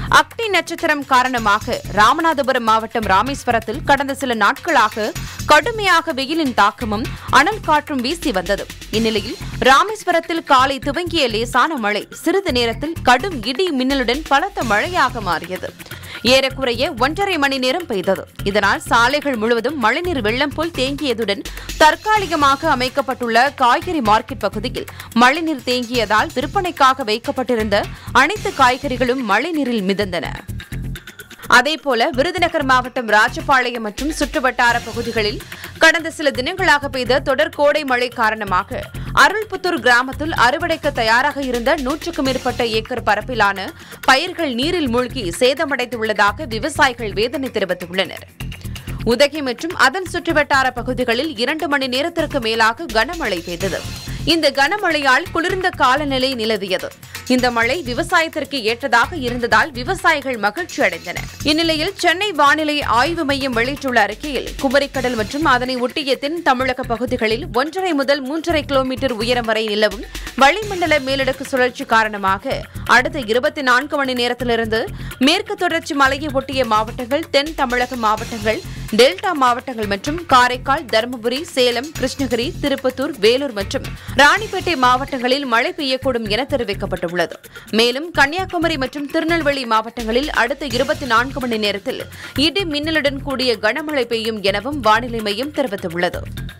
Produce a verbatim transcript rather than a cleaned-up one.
அக்னி நட்சத்திரம் காரணமாக ராமநாதபுரம் மாவட்டம் ராமேஸ்வரத்தில் கடந்த சில நாட்களாக கடுமையாக வெயிலின் தாக்கமும் அனல் காற்றும் வீசி வந்தது. இந்நிலையில் ராமேஸ்வரத்தில் காலை துவங்கிய லேசான மழை சிறிது நேரத்தில் கடும் இடி மின்னலுடன் பலத்த மழையாக மாறியது. ஏறக்குறைய ஒன்றரை மணி நேரம் பெய்தது. இதனால் சாலைகள் முழுவதும் மழைநீர் வெள்ளம் போல் தேங்கியதுடன் தற்காலிகமாக அமைக்கப்பட்டுள்ள காய்கறி மார்க்கெட் பகுதியில் மழைநீர் தேங்கியதால் விற்பனைக்காக வைக்கப்பட்டிருந்த அனைத்து காய்கறிகளும் மழைநீரில் மிதந்தன. அதேபோல விருதுநகர் மாவட்டம் ராஜபாளையம் மற்றும் சுற்றுவட்டார பகுதிகளில் கடந்த சில தினங்களாக பெய்த தொடர் கோடை மழை காரணமாக அருள்புத்தூர் கிராமத்தில் அறுவடைக்கு தயாராக இருந்த நூற்றுக்கும் மேற்பட்ட ஏக்கர் பரப்பிலான பயிர்கள் நீரில் மூழ்கி சேதமடைந்துள்ளதாக விவசாயிகள் வேதனை தெரிவித்துள்ளனர். உதகை மற்றும் அதன் சுற்றுவட்டார பகுதிகளில் இரண்டு மணி நேரத்திற்கு மேலாக கனமழை பெய்தது. இந்த கனமழையால் குளிர்ந்த காலநிலை நிலவியது. இந்த மழை விவசாயத்திற்கு ஏற்றதாக இருந்ததால் விவசாயிகள் மகிழ்ச்சி அடைந்தனர். இந்நிலையில் சென்னை வானிலை ஆய்வு மையம் வெளியிட்டுள்ள அறிக்கையில் குமரிக்கடல் மற்றும் அதனை ஒட்டிய தென் தமிழக பகுதிகளில் ஒன்றரை முதல் மூன்றரை கிலோமீட்டர் உயரம் வரை நிலவும் வளிமண்டல மேலடுக்கு சுழற்சி காரணமாக அடுத்த இருபத்தி நான்கு மணி நேரத்திலிருந்து மேற்கு தொடர்ச்சி மலையை ஒட்டிய மாவட்டங்கள், தென் தமிழக மாவட்டங்கள், டெல்டா மாவட்டங்கள் மற்றும் காரைக்கால், தருமபுரி, சேலம், கிருஷ்ணகிரி, திருப்பத்தூர், வேலூர் மற்றும் ராணிப்பேட்டை மாவட்டங்களில் மழை பெய்யக்கூடும் என தெரிவிக்கப்பட்டுள்ளது. மேலும் கன்னியாகுமரி மற்றும் திருநெல்வேலி மாவட்டங்களில் அடுத்த இருபத்தி நான்கு மணி நேரத்தில் இடி மின்னலுடன் கூடிய கனமழை பெய்யும் எனவும் வானிலை மையம் தெரிவித்துள்ளது.